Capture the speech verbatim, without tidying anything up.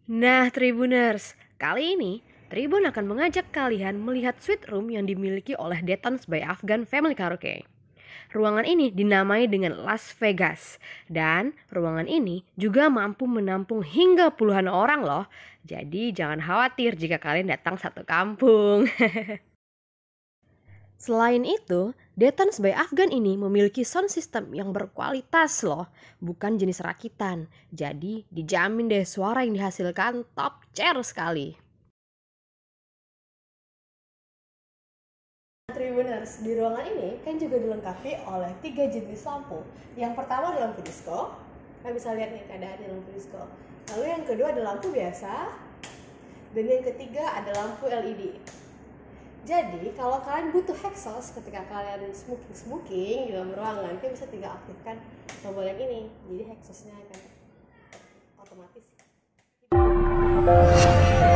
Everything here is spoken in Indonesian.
Nah, Tribuners, kali ini Tribun akan mengajak kalian melihat suite room yang dimiliki oleh Daytons by Afghan Family Karaoke. Ruangan ini dinamai dengan Las Vegas, dan ruangan ini juga mampu menampung hingga puluhan orang loh. Jadi jangan khawatir jika kalian datang satu kampung. Selain itu, Daytons by Afghan ini memiliki sound system yang berkualitas loh, bukan jenis rakitan. Jadi dijamin deh suara yang dihasilkan top chair sekali. Tribuners, di ruangan ini kan juga dilengkapi oleh tiga jenis lampu. Yang pertama adalah lampu disco, kalian bisa lihat nih keadaannya lampu disco. Lalu yang kedua ada lampu biasa, dan yang ketiga ada lampu L E D. Jadi kalau kalian butuh exhaust ketika kalian smoking smoking di dalam ruangan, kalian bisa tinggal aktifkan tombol yang ini. Jadi exhaustnya akan otomatis.